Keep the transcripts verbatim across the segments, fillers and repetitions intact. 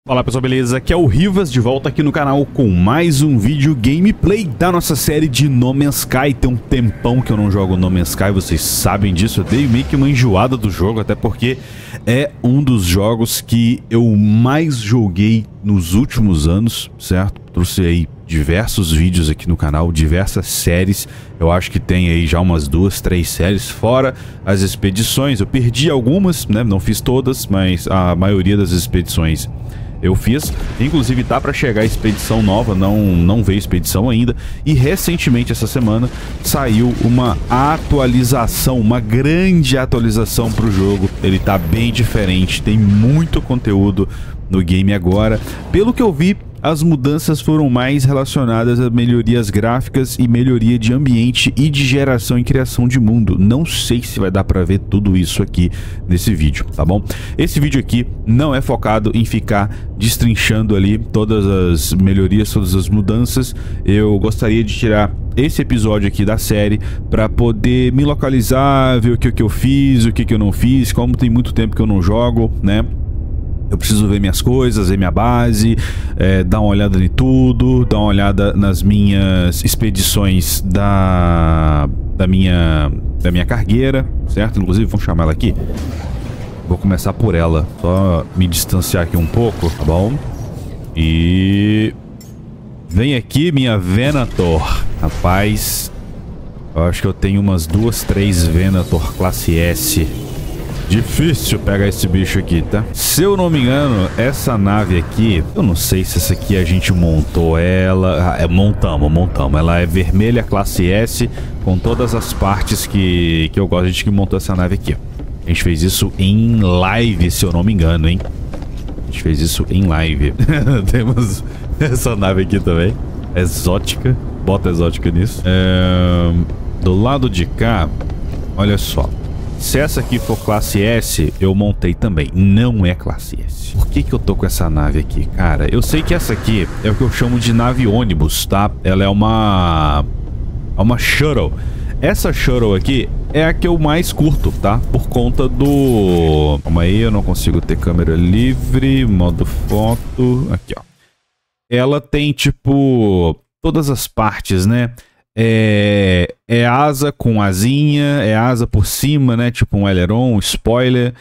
Fala pessoal, beleza? Aqui é o Rivas, de volta aqui no canal com mais um vídeo gameplay da nossa série de No Man's Sky. Tem um tempão que eu não jogo No Man's Sky, vocês sabem disso. Eu dei meio que uma enjoada do jogo, até porque é um dos jogos que eu mais joguei nos últimos anos, certo? Trouxe aí diversos vídeos aqui no canal, diversas séries. Eu acho que tem aí já umas duas, três séries, fora as expedições. Eu perdi algumas, né? Não fiz todas, mas a maioria das expedições eu fiz. Inclusive tá para chegar a expedição nova, não, não veio expedição ainda. E recentemente, essa semana, saiu uma atualização, uma grande atualização para o jogo. Ele tá bem diferente, tem muito conteúdo no game agora. Pelo que eu vi, as mudanças foram mais relacionadas a melhorias gráficas e melhoria de ambiente e de geração e criação de mundo. Não sei se vai dar pra ver tudo isso aqui nesse vídeo, tá bom? Esse vídeo aqui não é focado em ficar destrinchando ali todas as melhorias, todas as mudanças. Eu gostaria de tirar esse episódio aqui da série para poder me localizar, ver o que, que eu fiz, o que, que eu não fiz, como tem muito tempo que eu não jogo, né? Eu preciso ver minhas coisas, ver minha base, é, dar uma olhada em tudo, dar uma olhada nas minhas expedições da, da, minha, da minha cargueira, certo? Inclusive, vamos chamar ela aqui. Vou começar por ela, só me distanciar aqui um pouco, tá bom? E... vem aqui, minha Venator. Rapaz, eu acho que eu tenho umas duas, três Venator classe S. Difícil pegar esse bicho aqui, tá? Se eu não me engano, essa nave aqui, eu não sei se essa aqui a gente montou ela. É, montamos, montamos. Ela é vermelha, classe S, com todas as partes que, que eu gosto. A gente que montou essa nave aqui. A gente fez isso em live, se eu não me engano, hein? A gente fez isso em live. Temos essa nave aqui também. Exótica. Bota exótica nisso. É... do lado de cá, olha só. Se essa aqui for classe S, eu montei também. Não é classe S. Por que que eu tô com essa nave aqui, cara? Eu sei que essa aqui é o que eu chamo de nave ônibus, tá? Ela é uma... é uma shuttle. Essa shuttle aqui é a que eu mais curto, tá? Por conta do... calma aí, eu não consigo ter câmera livre. Modo foto. Aqui, ó. Ela tem, tipo... todas as partes, né? É, é asa com asinha, é asa por cima, né? Tipo um aileron, um spoiler.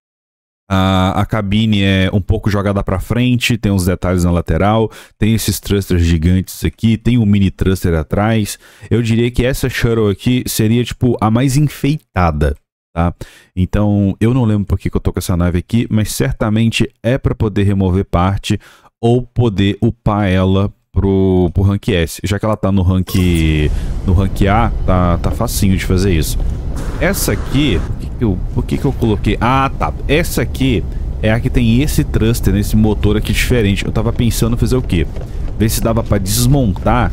A, a cabine é um pouco jogada para frente, tem uns detalhes na lateral, tem esses thrusters gigantes aqui, tem um mini thruster atrás. Eu diria que essa shuttle aqui seria tipo a mais enfeitada, tá? Então eu não lembro por que que eu tô com essa nave aqui, mas certamente é para poder remover parte ou poder upar ela Pro, pro rank S, já que ela tá no rank no rank A, tá, tá facinho de fazer isso. Essa aqui, por que que eu, por que que eu coloquei? Ah, tá. Essa aqui é a que tem esse thruster, nesse motor aqui diferente. Eu tava pensando em fazer o quê? Ver se dava pra desmontar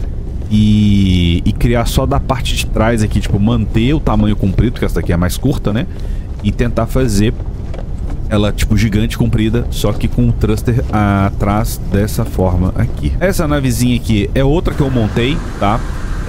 e, e criar só da parte de trás aqui, tipo, manter o tamanho comprido, que essa daqui é mais curta, né? E tentar fazer ela tipo gigante, comprida, só que com um thruster atrás dessa forma aqui. Essa navezinha aqui é outra que eu montei, tá?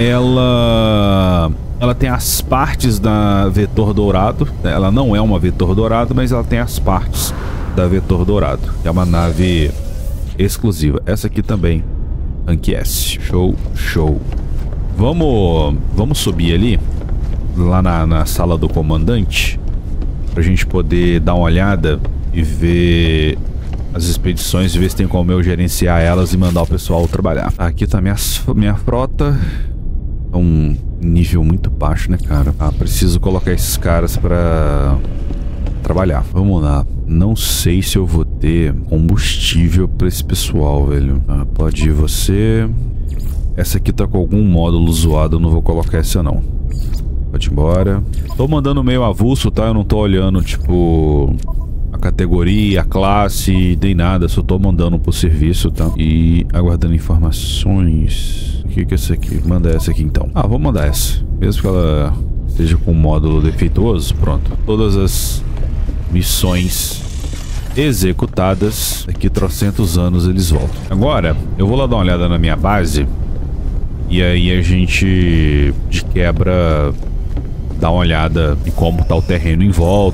Ela... ela tem as partes da Vetor Dourado. Ela não é uma Vetor Dourado, mas ela tem as partes da Vetor Dourado. É uma nave exclusiva. Essa aqui também, rank S. Show, show. Vamos, vamos subir ali, lá na, na sala do comandante, pra gente poder dar uma olhada e ver as expedições, ver se tem como eu gerenciar elas e mandar o pessoal trabalhar. Aqui tá minha, minha frota. É um nível muito baixo, né, cara? Ah, preciso colocar esses caras pra trabalhar. Vamos lá. Não sei se eu vou ter combustível pra esse pessoal, velho. Ah, pode ir você. Essa aqui tá com algum módulo zoado, eu não vou colocar essa não. Pode ir embora. Tô mandando meio avulso, tá? Eu não tô olhando, tipo, a categoria, a classe, nem nada. Só tô mandando pro serviço, tá? E aguardando informações. O que que é essa aqui? Manda essa aqui, então. Ah, vou mandar essa. Mesmo que ela esteja com um módulo defeituoso. Pronto. Todas as missões executadas. Daqui a trocentos anos eles voltam. Agora, eu vou lá dar uma olhada na minha base. E aí a gente, de quebra, dá uma olhada em como tá o terreno em volta.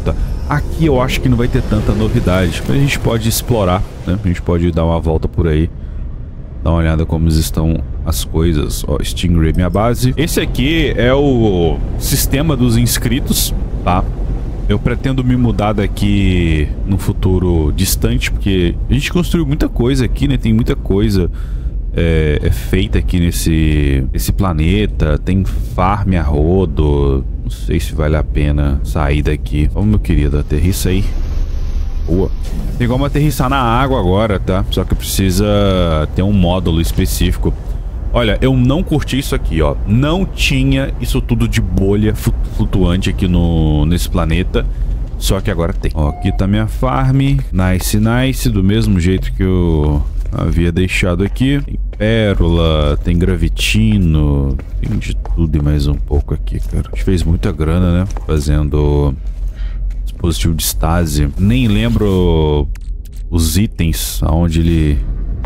Aqui eu acho que não vai ter tanta novidade, mas a gente pode explorar, né? A gente pode dar uma volta por aí, dar uma olhada como estão as coisas. Ó, Stingray, minha base. Esse aqui é o sistema dos inscritos, tá? Eu pretendo me mudar daqui no futuro distante, porque a gente construiu muita coisa aqui, né? Tem muita coisa é, é feita aqui nesse, nesse planeta. Tem farm a rodo. Não sei se vale a pena sair daqui. Vamos, meu querido, aterrissa aí. Boa. Tem como aterrissar na água agora, tá? Só que precisa ter um módulo específico. Olha, eu não curti isso aqui, ó. Não tinha isso tudo de bolha flutuante aqui no, nesse planeta. Só que agora tem. Ó, aqui tá minha farm. Nice, nice. Do mesmo jeito que eu havia deixado aqui. Tem pérola, tem gravitino. Tem de tudo e mais um pouco aqui, cara. A gente fez muita grana, né? Fazendo dispositivo de estase. Nem lembro os itens, aonde ele...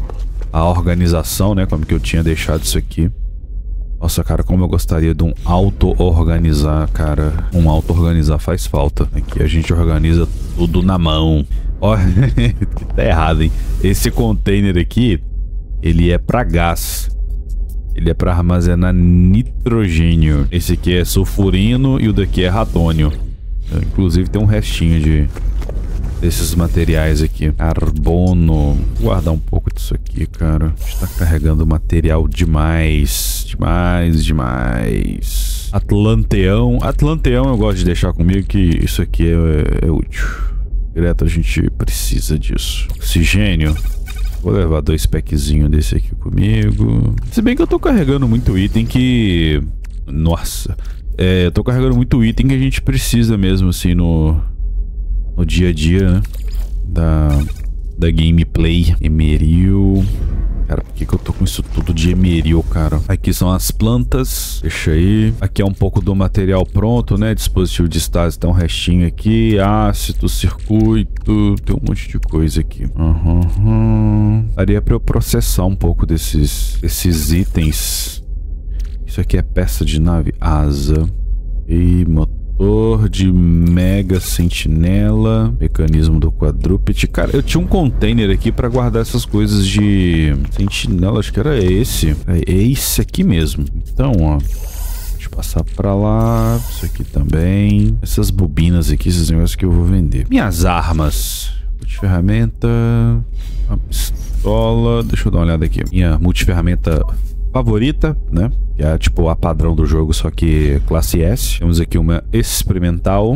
a organização, né? Como que eu tinha deixado isso aqui. Nossa, cara, como eu gostaria de um auto-organizar, cara. Um auto-organizar faz falta. Aqui a gente organiza tudo na mão. Ó, tá errado, hein? Esse container aqui, ele é pra gás. Ele é pra armazenar nitrogênio. Esse aqui é sulfurino e o daqui é radônio. Inclusive tem um restinho de... desses materiais aqui. Carbono. Vou guardar um pouco disso aqui, cara. A gente tá carregando material demais. Demais, demais. Atlanteão. Atlanteão eu gosto de deixar comigo, que isso aqui é, é útil. Direto a gente precisa disso. Oxigênio. Vou levar dois packzinhos desse aqui comigo. Se bem que eu tô carregando muito item que... Nossa. É, eu tô carregando muito item que a gente precisa mesmo, assim, no... no dia a dia, né? Da, da gameplay. Emeril. Cara, por que que eu tô com isso tudo de emeril, cara? Aqui são as plantas. Deixa aí. Aqui é um pouco do material pronto, né? Dispositivo de estase, tá um restinho aqui. Ácido, circuito. Tem um monte de coisa aqui. Uhum, uhum. Daria pra eu processar um pouco desses, desses itens. Isso aqui é peça de nave. Asa. E motor. Motor de Mega Sentinela. Mecanismo do quadrúpede. Cara, eu tinha um container aqui pra guardar essas coisas de Sentinela. Acho que era esse. É esse aqui mesmo. Então, ó. Deixa eu passar pra lá. Isso aqui também. Essas bobinas aqui, esses negócios que eu vou vender. Minhas armas. Multiferramenta. Uma pistola. Deixa eu dar uma olhada aqui. Minha multiferramenta favorita, né? Que é tipo a padrão do jogo, só que classe S. Temos aqui uma experimental.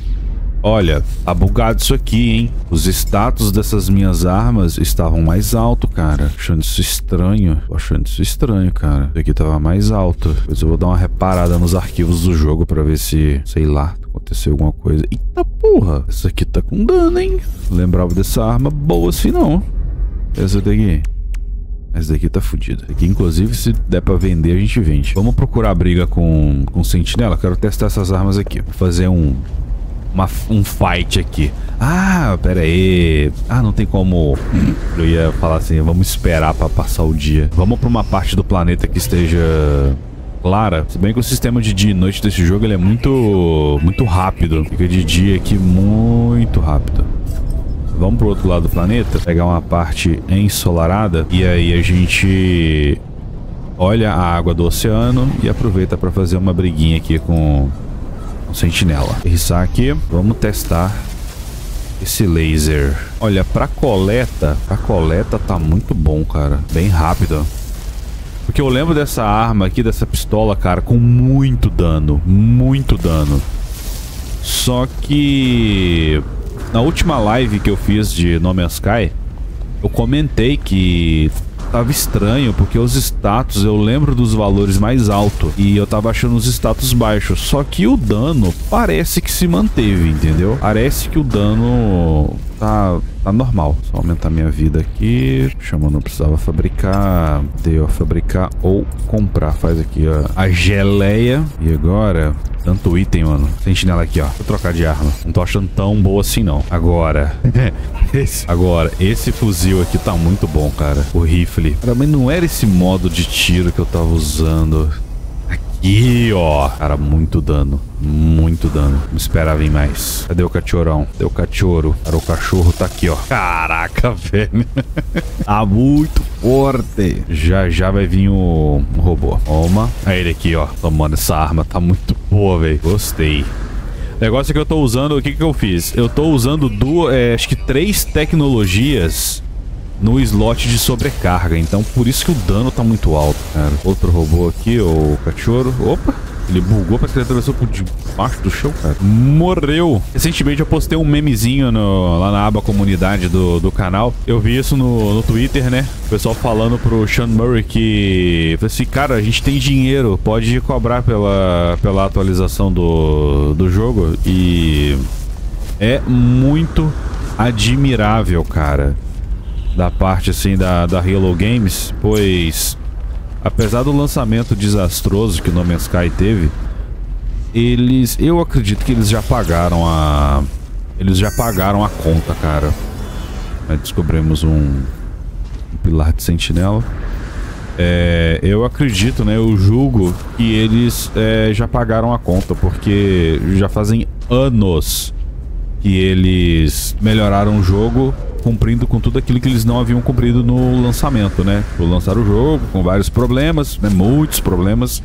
Olha, tá bugado isso aqui, hein? Os status dessas minhas armas estavam mais alto, cara. Achando isso estranho. Tô achando isso estranho, cara. Isso aqui tava mais alto. Depois eu vou dar uma reparada nos arquivos do jogo pra ver se, sei lá, aconteceu alguma coisa. Eita porra! Essa aqui tá com dano, hein? Não lembrava dessa arma boa assim, não. Essa daqui. Essa daqui tá fodida. Aqui, inclusive, se der pra vender, a gente vende. Vamos procurar briga com, com sentinela. Quero testar essas armas aqui. Vou fazer um... Uma, um fight aqui. Ah, pera aí. Ah, não tem como... Eu ia falar assim, vamos esperar pra passar o dia. Vamos pra uma parte do planeta que esteja clara. Se bem que o sistema de dia e noite desse jogo ele é muito, muito rápido. Fica de dia aqui muito rápido. Vamos pro outro lado do planeta, pegar uma parte ensolarada e aí a gente olha a água do oceano e aproveita para fazer uma briguinha aqui com o sentinela. Aterrissar aqui, vamos testar esse laser. Olha, pra coleta, a coleta tá muito bom, cara, bem rápido. Porque eu lembro dessa arma aqui, dessa pistola, cara, com muito dano, muito dano. Só que... na última live que eu fiz de No Man's Sky, eu comentei que tava estranho, porque os status, eu lembro dos valores mais altos, e eu tava achando os status baixos. Só que o dano parece que se manteve, entendeu? Parece que o dano tá, tá normal. Só aumentar minha vida aqui. Chama, não precisava fabricar. Deu fabricar ou comprar. Faz aqui, ó, a geleia. E agora... tanto item, mano. Sentinela aqui, ó. Vou trocar de arma. Não tô achando tão boa assim, não. Agora. esse, agora, esse fuzil aqui tá muito bom, cara. O rifle. Cara, mas não era esse modo de tiro que eu tava usando. Aqui, aqui, ó. Cara, muito dano. Muito dano. Não esperava vir mais. Cadê o cachorrão? Cadê o cachorro? Cara, o cachorro tá aqui, ó. Caraca, velho. Tá muito forte. Já já vai vir o, o robô. Toma. Aí ele aqui, ó. Tomando essa arma. Tá muito boa, velho. Gostei. O negócio é que eu tô usando... O que que eu fiz? Eu tô usando duas... É, acho que três tecnologias no slot de sobrecarga. Então, por isso que o dano tá muito alto, cara. Outro robô aqui, o cachorro. Opa! Ele bugou, parece que ele atravessou por debaixo do chão, cara. Morreu. Recentemente eu postei um memezinho no, lá na aba comunidade do, do canal. Eu vi isso no, no Twitter, né? O pessoal falando pro Sean Murray que... assim, cara, a gente tem dinheiro, pode cobrar pela, pela atualização do, do jogo. E... é muito admirável, cara, da parte, assim, da, da Hello Games, pois... apesar do lançamento desastroso que o No Man's Sky teve, eles... eu acredito que eles já pagaram a... eles já pagaram a conta, cara. Aí descobrimos um, um pilar de sentinela. É, eu acredito, né? Eu julgo que eles é, já pagaram a conta, porque já fazem anos que eles melhoraram o jogo, cumprindo com tudo aquilo que eles não haviam cumprido no lançamento, né? Por lançar o jogo com vários problemas, né? Muitos problemas.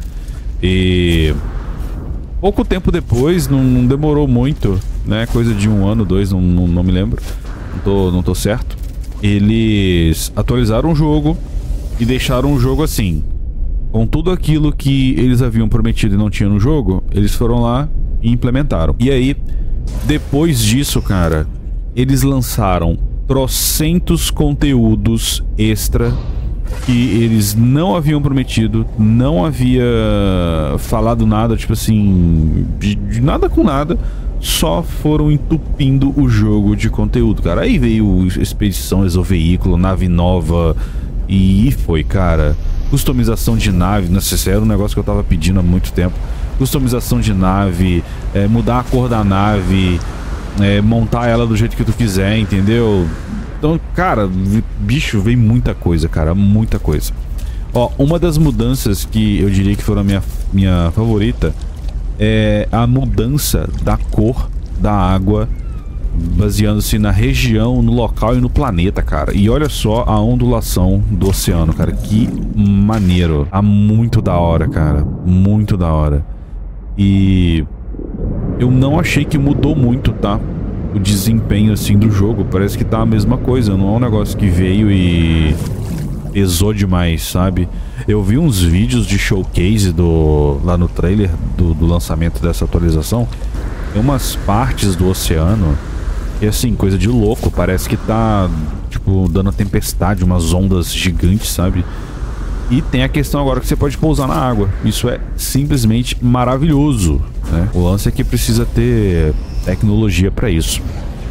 E pouco tempo depois, não, não demorou muito, né? Coisa de um ano, dois, não, não, não me lembro. Não tô, não tô certo. Eles atualizaram o jogo e deixaram o jogo assim. Com tudo aquilo que eles haviam prometido e não tinha no jogo, eles foram lá e implementaram. E aí, depois disso, cara, eles lançaram trocentos conteúdos extra que eles não haviam prometido, não havia falado nada, tipo assim, de, de nada com nada, só foram entupindo o jogo de conteúdo, cara. Aí veio Expedição Exoveículo, nave nova, e foi, cara. Customização de nave, não sei se era um negócio que eu tava pedindo há muito tempo. Customização de nave, é, mudar a cor da nave, É, montar ela do jeito que tu quiser, entendeu? Então, cara, bicho, vem muita coisa, cara, muita coisa. Ó, uma das mudanças que eu diria que foram a minha, minha favorita é a mudança da cor da água, baseando-se na região, no local e no planeta, cara. E olha só a ondulação do oceano, cara, que maneiro. Tá muito da hora, cara, muito da hora. E... eu não achei que mudou muito, tá? O desempenho, assim, do jogo. Parece que tá a mesma coisa. Não é um negócio que veio e pesou demais, sabe? Eu vi uns vídeos de showcase do... lá no trailer do, do lançamento dessa atualização. Tem umas partes do oceano que, assim, coisa de louco. Parece que tá, tipo, dando tempestade, umas ondas gigantes, sabe? E tem a questão agora que você pode pousar na água. Isso é simplesmente maravilhoso, né? O lance é que precisa ter tecnologia para isso.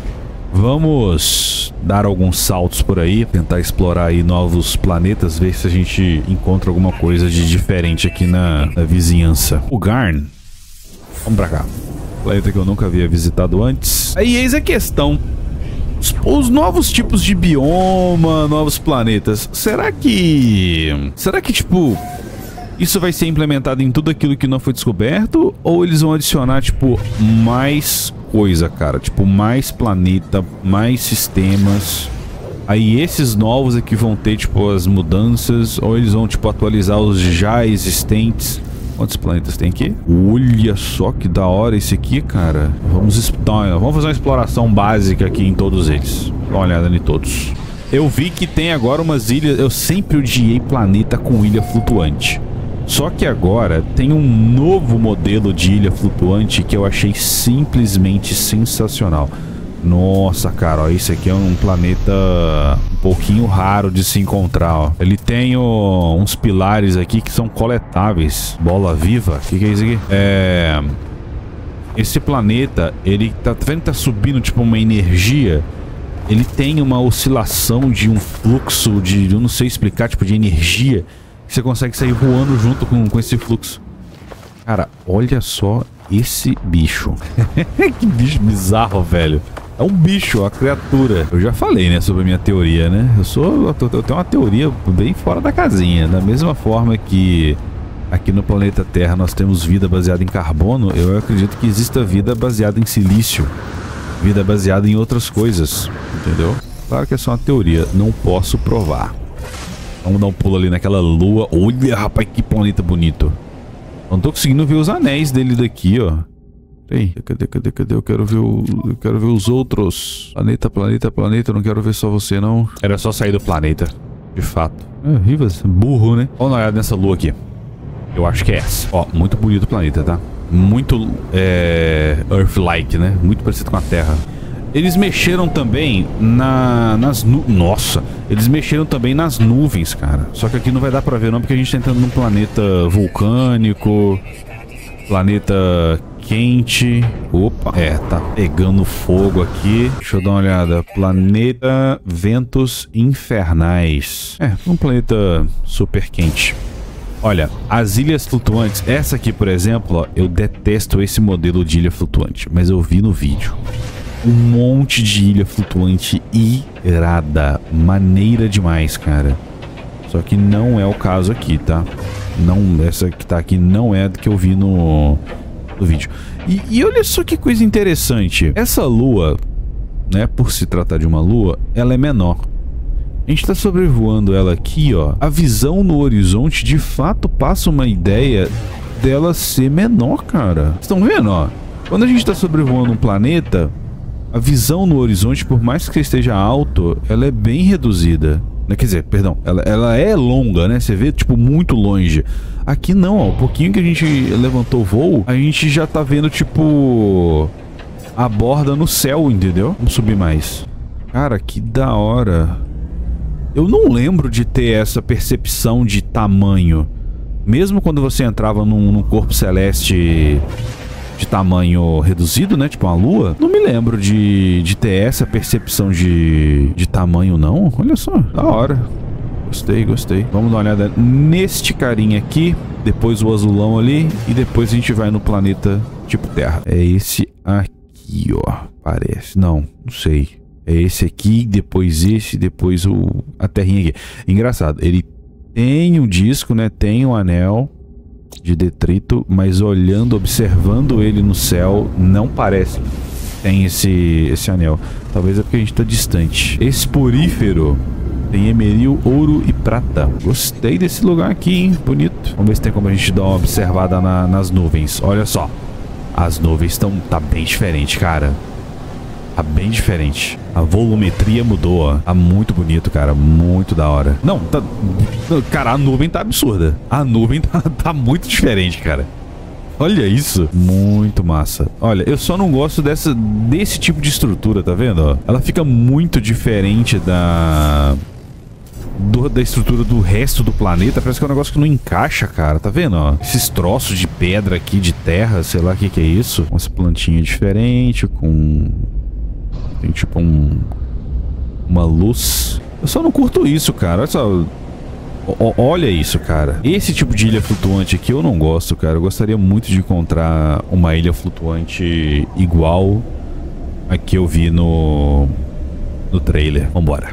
Vamos dar alguns saltos por aí, tentar explorar aí novos planetas, ver se a gente encontra alguma coisa de diferente aqui na, na vizinhança. O Garn. Vamos pra cá. Planeta que eu nunca havia visitado antes. Aí eis a questão. Os, os novos tipos de bioma, novos planetas, será que... será que, tipo, isso vai ser implementado em tudo aquilo que não foi descoberto? Ou eles vão adicionar, tipo, mais coisa, cara? Tipo, mais planeta, mais sistemas. Aí esses novos é que vão ter, tipo, as mudanças. Ou eles vão, tipo, atualizar os já existentes. Quantos planetas tem aqui? Olha só que da hora esse aqui, cara. Vamos, então, vamos fazer uma exploração básica aqui em todos eles. Dá uma olhada em todos. Eu vi que tem agora umas ilhas... eu sempre odiei planeta com ilha flutuante. Só que agora tem um novo modelo de ilha flutuante que eu achei simplesmente sensacional. Nossa, cara, ó, esse aqui é um planeta um pouquinho raro de se encontrar, ó. Ele tem ó, uns pilares aqui que são coletáveis. Bola viva? O que, que é isso aqui? É... esse planeta, ele tá vendo que tá subindo tipo uma energia. Ele tem uma oscilação de um fluxo de... eu não sei explicar, tipo de energia. Que você consegue sair voando junto com, com esse fluxo. Cara, olha só esse bicho. Que bicho bizarro, velho. É um bicho, a criatura. Eu já falei, né, sobre a minha teoria, né? Eu sou... eu tenho uma teoria bem fora da casinha. Da mesma forma que aqui no planeta Terra nós temos vida baseada em carbono, eu acredito que exista vida baseada em silício. Vida baseada em outras coisas, entendeu? Claro que é só uma teoria, não posso provar. Vamos dar um pulo ali naquela lua. Olha, rapaz, que planeta bonito. Não tô conseguindo ver os anéis dele daqui, ó. Ei, cadê, cadê, cadê? Eu quero ver o... Eu quero ver os outros. Planeta, planeta, planeta. Eu não quero ver só você, não. Era só sair do planeta. De fato. É, Rivas, burro, né? Olha uma olhada nessa lua aqui. Eu acho que é essa. Ó, muito bonito o planeta, tá? Muito, é... Earth-like, né? Muito parecido com a Terra. Eles mexeram também na... Nas nu... Nossa! Eles mexeram também nas nuvens, cara. Só que aqui não vai dar pra ver, não, porque a gente tá entrando num planeta vulcânico. Planeta... quente. Opa, é, tá pegando fogo aqui. Deixa eu dar uma olhada. Planeta Ventos Infernais. É, um planeta super quente. Olha, as ilhas flutuantes. Essa aqui, por exemplo, ó, eu detesto esse modelo de ilha flutuante, mas eu vi no vídeo. Um monte de ilha flutuante irada. Maneira demais, cara. Só que não é o caso aqui, tá? Não, essa que tá aqui não é a que eu vi no... do vídeo. E, e olha só que coisa interessante. Essa lua, né, por se tratar de uma lua, ela é menor. A gente tá sobrevoando ela aqui, ó. A visão no horizonte, de fato, passa uma ideia dela ser menor, cara. Vocês estão vendo, ó? Quando a gente tá sobrevoando um planeta, a visão no horizonte, por mais que esteja alto, ela é bem reduzida. Quer dizer, perdão, ela, ela é longa, né? Você vê, tipo, muito longe. Aqui não, ó. Um pouquinho que a gente levantou o voo, a gente já tá vendo, tipo... a borda no céu, entendeu? Vamos subir mais. Cara, que da hora. Eu não lembro de ter essa percepção de tamanho. Mesmo quando você entrava num, num corpo celeste... de tamanho reduzido, né? Tipo uma lua. Não me lembro de, de ter essa percepção de, de tamanho, não. Olha só, da hora. Gostei, gostei. Vamos dar uma olhada neste carinha aqui. Depois o azulão ali. E depois a gente vai no planeta tipo Terra. É esse aqui, ó. Parece. Não, não sei. É esse aqui, depois esse, depois o, a terrinha aqui. Engraçado, ele tem um disco, né? Tem um anel de detrito, mas olhando, observando ele no céu, não parece que tem esse, esse anel. Talvez é porque a gente tá distante. Esporífero tem emeril, ouro e prata. Gostei desse lugar aqui, hein? Bonito. Vamos ver se tem como a gente dar uma observada na, nas nuvens. Olha só. As nuvens estão... tá bem diferente, cara. Tá bem diferente. A volumetria mudou, ó. Tá muito bonito, cara. Muito da hora. Não, tá... Cara, a nuvem tá absurda. A nuvem tá, tá muito diferente, cara. Olha isso. Muito massa. Olha, eu só não gosto dessa, desse tipo de estrutura, tá vendo? Ó? Ela fica muito diferente da... Do, da estrutura do resto do planeta. Parece que é um negócio que não encaixa, cara. Tá vendo, ó? Esses troços de pedra aqui, de terra, sei lá o que que é isso. Essa plantinha diferente, com... Tem tipo um... uma luz. Eu só não curto isso, cara. Olha só... O, olha isso, cara. Esse tipo de ilha flutuante aqui eu não gosto, cara. Eu gostaria muito de encontrar uma ilha flutuante igual a que eu vi no... no trailer. Vambora.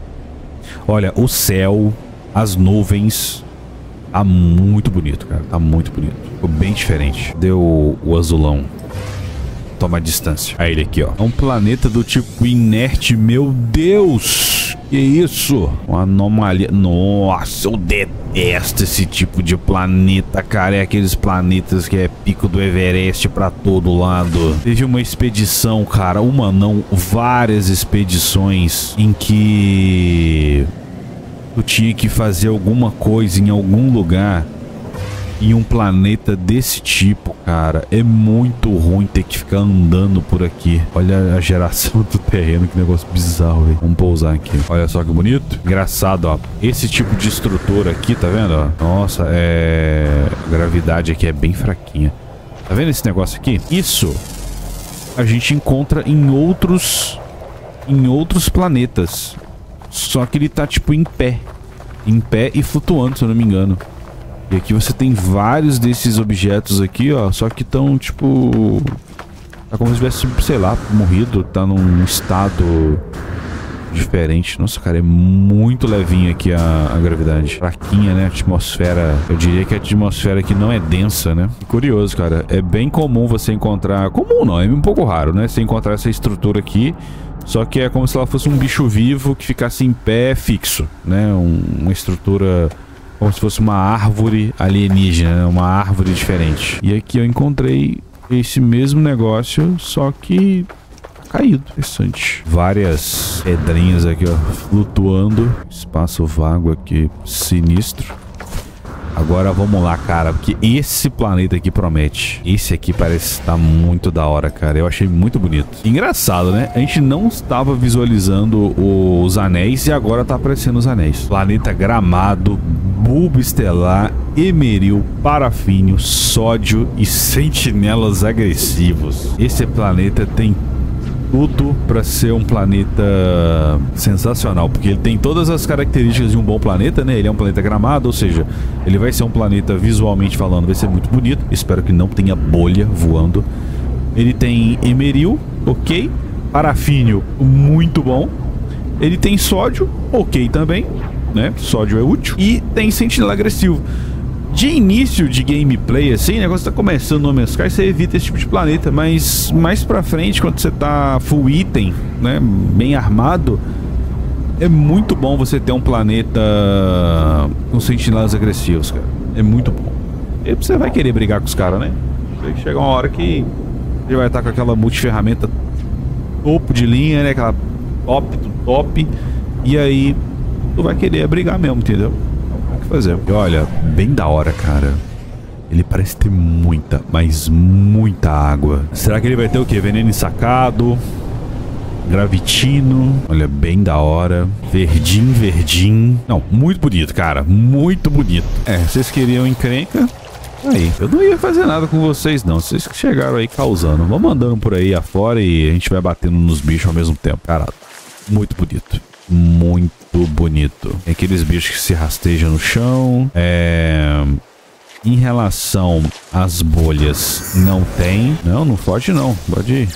Olha, o céu, as nuvens, tá muito bonito, cara. Tá muito bonito. Ficou bem diferente. Deu o azulão. Toma a distância. Aí ele aqui, ó. É um planeta do tipo inerte. Meu Deus! Que isso? Uma anomalia. Nossa, eu detesto esse tipo de planeta, cara. É aqueles planetas que é pico do Everest pra todo lado. Teve uma expedição, cara. Uma não, várias expedições em que tu tinha que fazer alguma coisa em algum lugar. Em um planeta desse tipo, cara, é muito ruim ter que ficar andando por aqui. Olha a geração do terreno, que negócio bizarro, velho. Vamos pousar aqui. Olha só que bonito. Engraçado, ó. Esse tipo de estrutura aqui, tá vendo, ó? Nossa, é... a gravidade aqui é bem fraquinha. Tá vendo esse negócio aqui? Isso a gente encontra em outros... em outros planetas. Só que ele tá, tipo, em pé. Em pé e flutuando, se eu não me engano. E aqui você tem vários desses objetos aqui, ó. Só que estão, tipo... Tá como se tivesse, sei lá, morrido. Tá num estado diferente. Nossa, cara, é muito levinho aqui a, a gravidade. Fraquinha, né? A atmosfera, eu diria que a atmosfera aqui não é densa, né? Curioso, cara. É bem comum você encontrar... Comum não, é um pouco raro, né? Você encontrar essa estrutura aqui, só que é como se ela fosse um bicho vivo que ficasse em pé fixo, né? Um, uma estrutura... como se fosse uma árvore alienígena, né? Uma árvore diferente. E aqui eu encontrei esse mesmo negócio, só que caído. Interessante. Várias pedrinhas aqui, ó, flutuando. Espaço vago aqui, sinistro. Agora vamos lá, cara, porque esse planeta aqui promete. Esse aqui parece estar muito da hora, cara. Eu achei muito bonito. Engraçado, né? A gente não estava visualizando os anéis e agora tá aparecendo os anéis. Planeta Gramado, bulbo estelar, Emeril, parafínio, sódio e sentinelas agressivos. Esse planeta tem tudo para ser um planeta sensacional, porque ele tem todas as características de um bom planeta, né? Ele é um planeta gramado, ou seja, ele vai ser um planeta visualmente falando, vai ser muito bonito. Espero que não tenha bolha voando. Ele tem Emeril, ok. Parafínio, muito bom. Ele tem sódio, ok também, né? Sódio é útil. E tem sentinela agressivo. De início de gameplay, assim, o negócio tá começando no No Man's Sky, você evita esse tipo de planeta, mas mais pra frente, quando você tá full item, né, bem armado, é muito bom você ter um planeta com sentinelas agressivos, cara. É muito bom. E você vai querer brigar com os caras, né? Chega uma hora que ele vai estar com aquela multiferramenta topo de linha, né, aquela top do top, e aí tu vai querer brigar mesmo, entendeu? Fazer. E olha, bem da hora, cara. Ele parece ter muita, mas muita água. Será que ele vai ter o quê? Veneno ensacado, gravitino. Olha, bem da hora. Verdim, verdim. Não, muito bonito, cara. Muito bonito. É, vocês queriam encrenca? Aí, eu não ia fazer nada com vocês, não. Vocês que chegaram aí causando. Vamos andando por aí afora e a gente vai batendo nos bichos ao mesmo tempo. Cara, muito bonito. Muito bonito. Tem aqueles bichos que se rastejam no chão. É... Em relação às bolhas, não tem. Não, não foge não. Pode ir.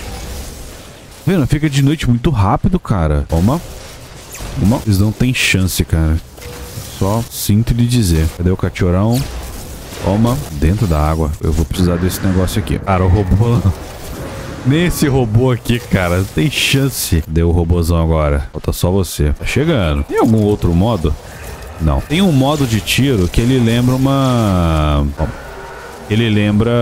Vendo? Fica de noite muito rápido, cara. Toma. Toma. Eles não tem chance, cara. Só sinto lhe dizer. Cadê o cachorrão? Toma. Dentro da água. Eu vou precisar desse negócio aqui. Cara, o robô... Nesse robô aqui, cara, tem chance. Deu o robôzão agora. Falta só você. Tá chegando. Tem algum outro modo? Não. Tem um modo de tiro que ele lembra uma... Ele lembra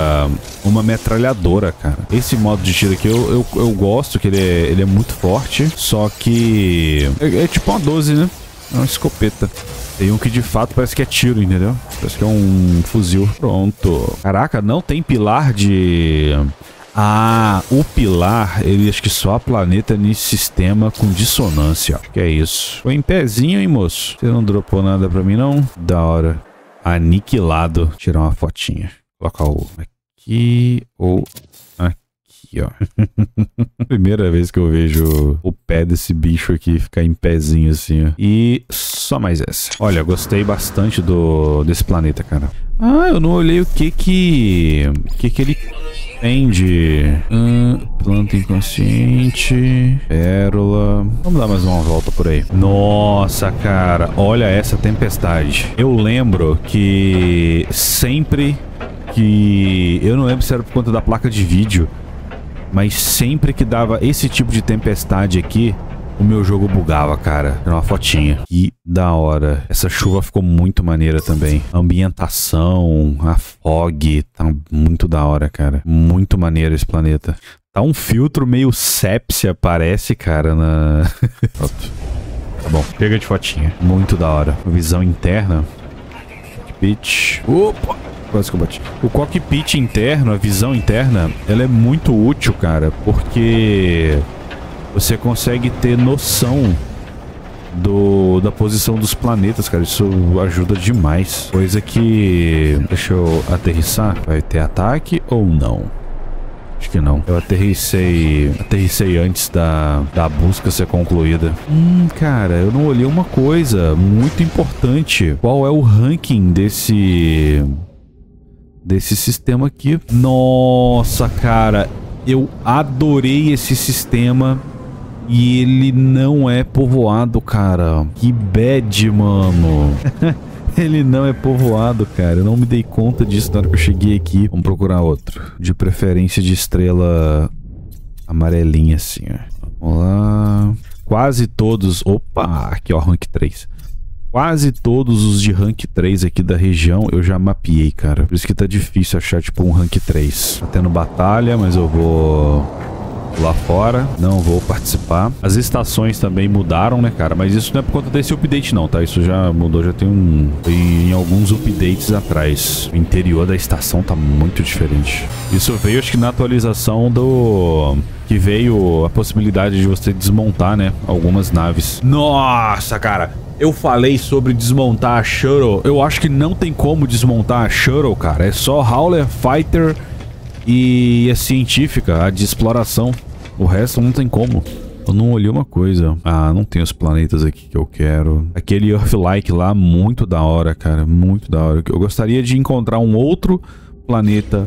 uma metralhadora, cara. Esse modo de tiro aqui eu, eu, eu gosto, que ele é, ele é muito forte. Só que... É, é tipo uma doze, né? É uma escopeta. Tem um que de fato parece que é tiro, entendeu? Parece que é um fuzil. Pronto. Caraca, não tem pilar de... Ah, o pilar, ele acho que só a planeta nesse sistema com dissonância. Acho que é isso. Foi em pezinho, hein, moço? Você não dropou nada pra mim, não? Da hora. Aniquilado. Tirar uma fotinha. Colocar o aqui ou aqui, ó. Primeira vez que eu vejo o pé desse bicho aqui ficar em pezinho assim, ó. E só mais essa. Olha, gostei bastante do desse planeta, cara. Ah, eu não olhei o que que... O que que ele... tem de... Hum, planta inconsciente... Pérola... Vamos dar mais uma volta por aí. Nossa, cara. Olha essa tempestade. Eu lembro que... Sempre que... Eu não lembro se era por conta da placa de vídeo. Mas sempre que dava esse tipo de tempestade aqui... O meu jogo bugava, cara. Era uma fotinha. Que da hora. Essa chuva ficou muito maneira também. A ambientação, a fog, tá muito da hora, cara. Muito maneiro esse planeta. Tá um filtro meio sépia, parece, cara, na... Pronto. Tá bom. Chega de fotinha. Muito da hora. Visão interna. Cockpit. Opa! Quase que eu bati. O cockpit interno, a visão interna, ela é muito útil, cara, porque... Você consegue ter noção do, da posição dos planetas, cara. Isso ajuda demais. Coisa que... Deixa eu aterrissar. Vai ter ataque ou não? Acho que não. Eu aterrissei... Aterrissei antes da, da busca ser concluída. Hum, cara, eu não olhei uma coisa muito importante. Qual é o ranking desse... Desse sistema aqui? Nossa, cara. Eu adorei esse sistema E ele não é povoado, cara. Que bad, mano. Ele não é povoado, cara. Eu não me dei conta disso na hora que eu cheguei aqui. Vamos procurar outro. De preferência de estrela amarelinha, assim, ó. Vamos lá. Quase todos... Opa, aqui, ó, rank três. Quase todos os de rank três aqui da região eu já mapeei, cara. Por isso que tá difícil achar, tipo, um rank três. Tá tendo batalha, mas eu vou... lá fora, não vou participar. As estações também mudaram, né, cara? Mas isso não é por conta desse update não, tá? Isso já mudou, já tem um... tem alguns updates atrás. O interior da estação tá muito diferente. Isso veio, acho que na atualização do... que veio a possibilidade de você desmontar, né, algumas naves. Nossa, cara! Eu falei sobre desmontar a Shuttle. Eu acho que não tem como desmontar a Shuttle, cara. É só Howler, Fighter... e a científica, a de exploração. O resto não tem como. Eu não olhei uma coisa. Ah, não tem os planetas aqui que eu quero. Aquele Earth-like lá, muito da hora, cara. Muito da hora. Eu gostaria de encontrar um outro planeta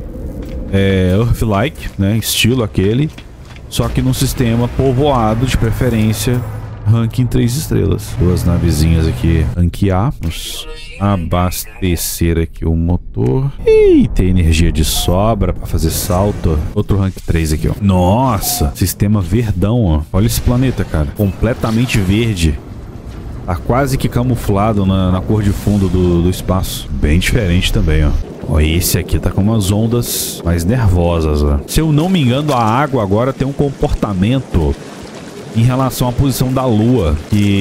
é, Earth-like, né? Estilo aquele. Só que num sistema povoado, de preferência, ranking três estrelas. Duas navezinhas aqui. Rank A. Vamos abastecer aqui o motor. E tem energia de sobra pra fazer salto. Outro rank três aqui, ó. Nossa! Sistema verdão, ó. Olha esse planeta, cara. Completamente verde. Tá quase que camuflado na, na cor de fundo do, do espaço. Bem diferente também, ó. Ó, esse aqui tá com umas ondas mais nervosas, ó. Se eu não me engano, a água agora tem um comportamento em relação à posição da lua,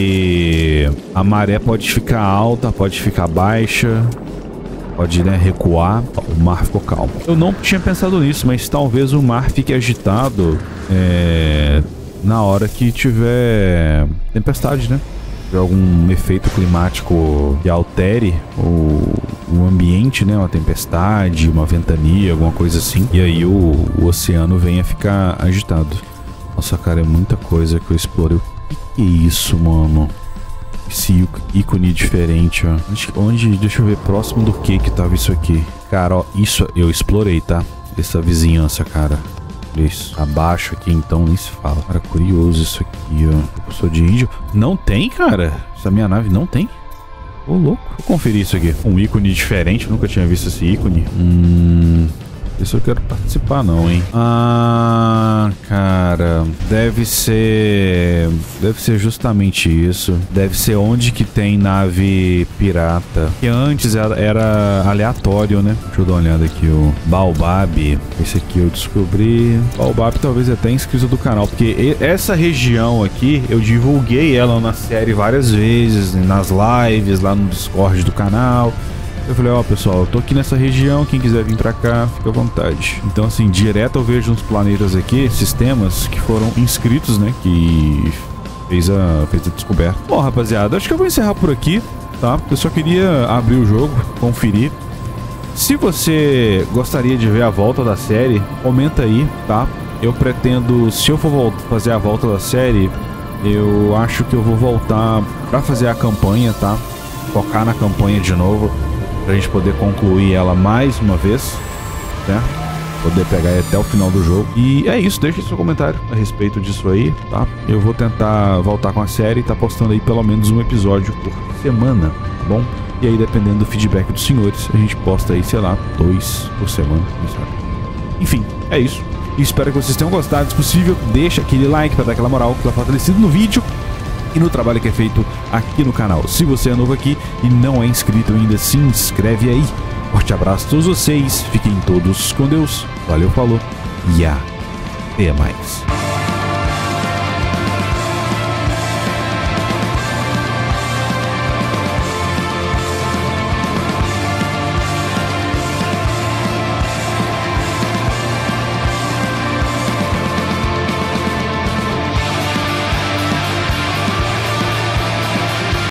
que a maré pode ficar alta, pode ficar baixa, pode, né, recuar. O mar ficou calmo. Eu não tinha pensado nisso, mas talvez o mar fique agitado é, na hora que tiver tempestade, né? Tiver algum efeito climático que altere o, o ambiente, né? Uma tempestade, uma ventania, alguma coisa assim. E aí o, o oceano venha ficar agitado. Nossa, cara, é muita coisa que eu explorei. O que, que é isso, mano? Esse ícone diferente, ó. Onde, onde, deixa eu ver, próximo do que que tava isso aqui? Cara, ó, isso eu explorei, tá? Essa vizinhança, cara. Isso. Abaixo aqui, então, nem se fala. Cara, curioso isso aqui, ó. Eu sou de índio. Não tem, cara? Essa minha nave não tem? Ô, louco. Vou conferir isso aqui. Um ícone diferente. Nunca tinha visto esse ícone. Hum... Isso eu quero participar não, hein? Ah, cara, deve ser... Deve ser justamente isso. Deve ser onde que tem nave pirata. Que antes era, era aleatório, né? Deixa eu dar uma olhada aqui, o Baobab. Esse aqui eu descobri. Baobab talvez até inscrito do canal, porque essa região aqui, eu divulguei ela na série várias vezes, nas lives, lá no Discord do canal. Eu falei, ó, oh, pessoal, eu tô aqui nessa região, quem quiser vir pra cá, fica à vontade. Então, assim, direto eu vejo uns planetas aqui, sistemas que foram inscritos, né, que fez a, fez a descoberta. Bom, rapaziada, acho que eu vou encerrar por aqui, tá? Eu só queria abrir o jogo, conferir. Se você gostaria de ver a volta da série, comenta aí, tá? Eu pretendo, se eu for fazer a volta da série, eu acho que eu vou voltar pra fazer a campanha, tá? Focar na campanha de novo, pra gente poder concluir ela mais uma vez, né? Poder pegar até o final do jogo. E é isso, deixe seu comentário a respeito disso aí, tá? Eu vou tentar voltar com a série e tá postando aí pelo menos um episódio por semana, tá bom? E aí, dependendo do feedback dos senhores, a gente posta aí, sei lá, dois por semana, quem sabe. Enfim, é isso. E espero que vocês tenham gostado. Se possível, deixa aquele like pra dar aquela moral que tá fortalecido no vídeo e no trabalho que é feito aqui no canal. Se você é novo aqui e não é inscrito ainda, se inscreve aí. Forte abraço a todos vocês, fiquem todos com Deus. Valeu, falou e até mais.